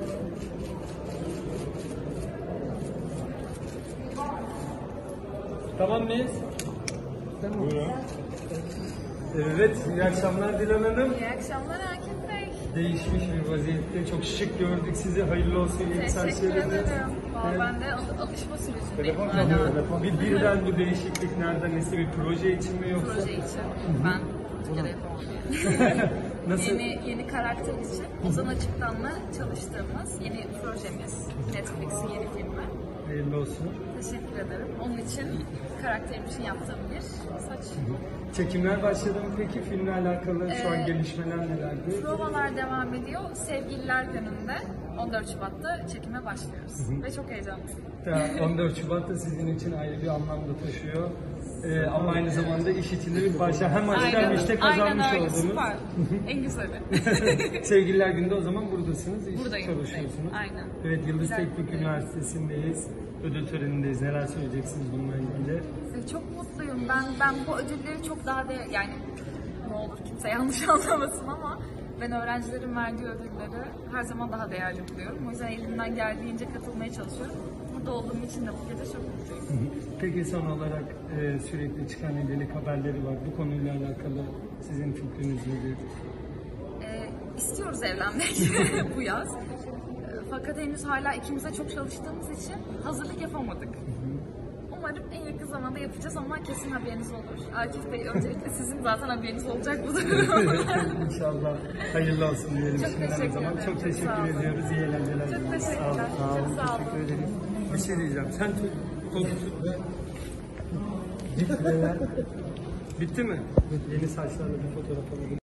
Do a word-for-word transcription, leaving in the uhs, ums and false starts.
Tamam mıyız? Tamam. Buyurun. Evet, iyi akşamlar Dilan Hanım. İyi akşamlar Akif Bey. Değişmiş bir vaziyette, çok şık gördük sizi. Hayırlı olsun yeni Teşekkür saçlarınız. ederim. Valla Evet. ben de al- alışma sürecindeyim Telefon hala. çalıyor, telefon. Bir, birden bu değişiklik nereden, nesi bir proje için mi yoksa? Proje için. Ben Türkiye'de yapamam. Nasıl? Yeni, yeni karakter için Ozan Açık'tan'la çalıştığımız yeni projemiz. Netflix'in yeni filmi. Hayırlı olsun. Teşekkür ederim. Onun için karakterim için yaptığım bir saç. Çekimler başladı mı peki? Filmle alakalı şu an Ee, gelişmeler nelerdi? Provalar devam ediyor. Sevgililer Günü'nde on dört Şubat'ta çekime başlıyoruz. Ve çok heyecanlıyım. Ya, on dört Şubat'ta sizin için ayrı bir anlam da taşıyor. Ee, ama aynı zamanda iş içinde bir parça. Hem aşk hem işte kazanmış aynen öyle, oldunuz. süper. En güzeli. Sevgililer Günü'nde o zaman buradasınız, iş Buradayım, çalışıyorsunuz. buradayım. Aynen. Evet, Yıldız Güzel Teknik bir- Üniversitesi'ndeyiz. Ödül törenindeyiz. Neler söyleyeceksiniz bununla ilgili? Ee, Çok mutluyum. Ben ben bu ödülleri çok daha de yani ne olur kimse yanlış anlamasın ama ben öğrencilerin verdiği ödülleri her zaman daha değerli buluyorum. O yüzden elimden geldiğince katılmaya çalışıyorum. Burada olduğum için de bu gece çok mutluyum. Peki son olarak e, sürekli çıkan evlilik haberleri var. Bu konuyla alakalı sizin fikriniz nedir? Ee, istiyoruz evlenmek bu yaz. Ee, Fakat henüz hala ikimiz de çok çalıştığımız için hazırlık yapamadık. Umarım en yakın zamanda yapacağız ama kesin haberiniz olur. Akif Bey, öncelikle sizin zaten haberiniz olacak bu durumda. İnşallah hayırlı olsun diyelim. Çok şimdiden o teşekkür zaman. ederim. Çok Çok teşekkür sağ olun. ediyoruz. İyi eğlenceler. Çok diliyoruz. teşekkürler. Sağ olun. Sağ olun. Çok sağ olun. Teşekkür ederim. Bir şey diyeceğim. Sen tut. Kol tut ve... Bitti mi? Bitti mi? Yeni saçlarla bir fotoğraf alalım.